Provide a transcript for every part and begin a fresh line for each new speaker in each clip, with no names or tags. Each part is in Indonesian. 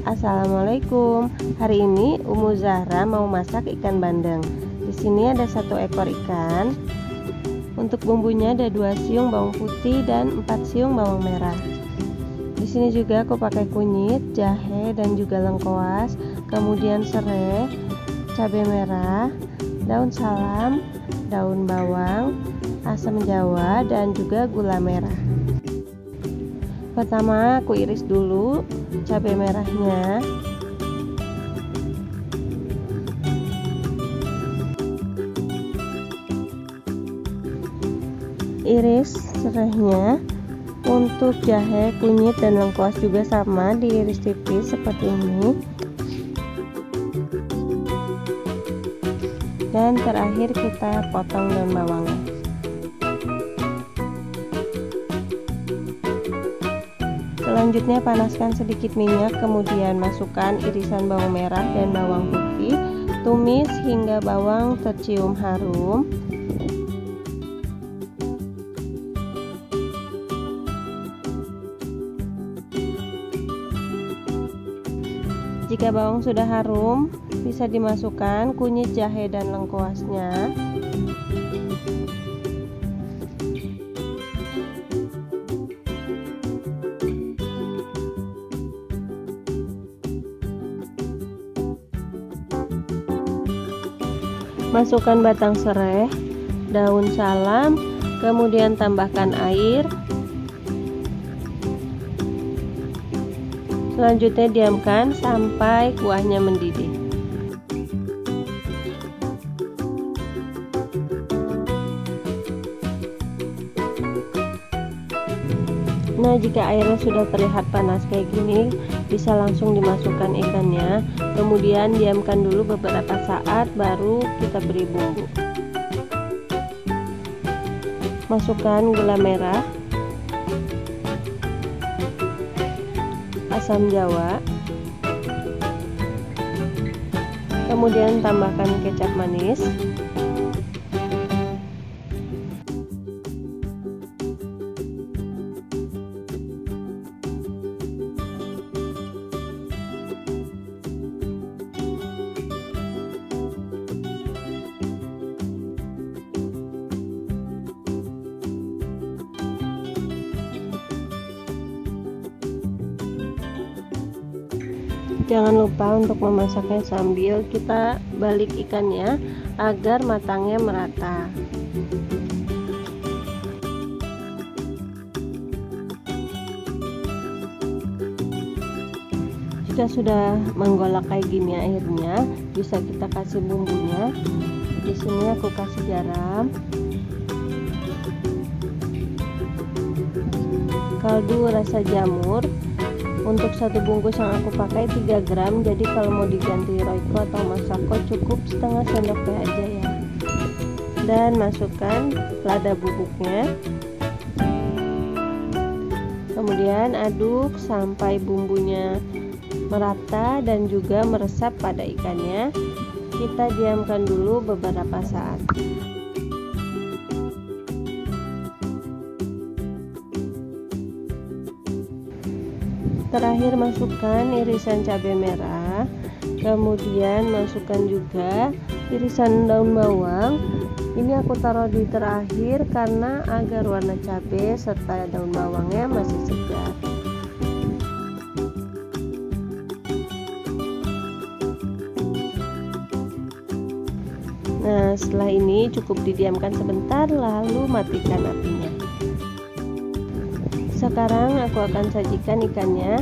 Assalamualaikum. Hari ini Umu Zahra mau masak ikan bandeng. Di sini ada 1 ekor ikan. Untuk bumbunya ada 2 siung bawang putih dan 4 siung bawang merah. Di sini juga aku pakai kunyit, jahe dan juga lengkuas, kemudian serai, cabai merah, daun salam, daun bawang, asam jawa dan juga gula merah. Pertama aku iris dulu cabai merahnya. Iris serainya. Untuk jahe, kunyit dan lengkuas juga sama, diiris tipis seperti ini. Dan terakhir kita potong daun bawangnya. Selanjutnya panaskan sedikit minyak, kemudian masukkan irisan bawang merah dan bawang putih. Tumis hingga bawang tercium harum. Jika bawang sudah harum, bisa dimasukkan kunyit, jahe dan lengkuasnya. Masukkan batang serai, daun salam, kemudian tambahkan air. Selanjutnya diamkan sampai kuahnya mendidih. Nah, jika airnya sudah terlihat panas kayak gini, bisa langsung dimasukkan ikannya. Kemudian diamkan dulu beberapa saat, baru kita beri bumbu. Masukkan gula merah, asam jawa, kemudian tambahkan kecap manis. Jangan lupa untuk memasaknya sambil kita balik ikannya agar matangnya merata. Jika sudah menggolak kayak gini airnya, bisa kita kasih bumbunya. Di sini aku kasih garam, kaldu rasa jamur. Untuk 1 bungkus yang aku pakai 3 gram, jadi kalau mau diganti Royco atau Masako cukup setengah sendok teh aja ya. Dan masukkan lada bubuknya. Kemudian aduk sampai bumbunya merata dan juga meresap pada ikannya. Kita diamkan dulu beberapa saat. Terakhir masukkan irisan cabai merah, kemudian masukkan juga irisan daun bawang. Ini aku taruh di terakhir karena agar warna cabai serta daun bawangnya masih segar. Nah, setelah ini cukup didiamkan sebentar, lalu matikan apinya. Sekarang aku akan sajikan ikannya.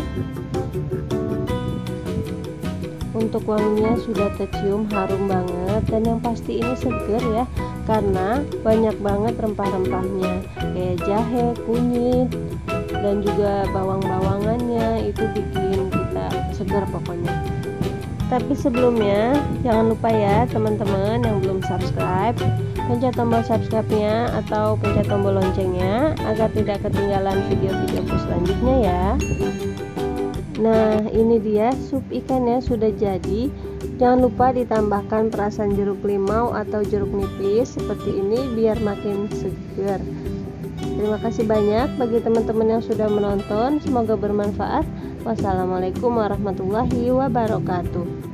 Untuk wanginya sudah tercium harum banget, dan yang pasti ini seger ya, karena banyak banget rempah-rempahnya kayak jahe, kunyit dan juga bawang-bawangannya, itu bikin kita seger pokoknya. Tapi sebelumnya jangan lupa ya teman-teman yang belum subscribe, pencet tombol subscribe-nya atau pencet tombol loncengnya agar tidak ketinggalan video-videoku selanjutnya ya. Nah, ini dia sup ikannya sudah jadi. Jangan lupa ditambahkan perasan jeruk limau atau jeruk nipis seperti ini biar makin segar. Terima kasih banyak bagi teman-teman yang sudah menonton, semoga bermanfaat. Wassalamualaikum warahmatullahi wabarakatuh.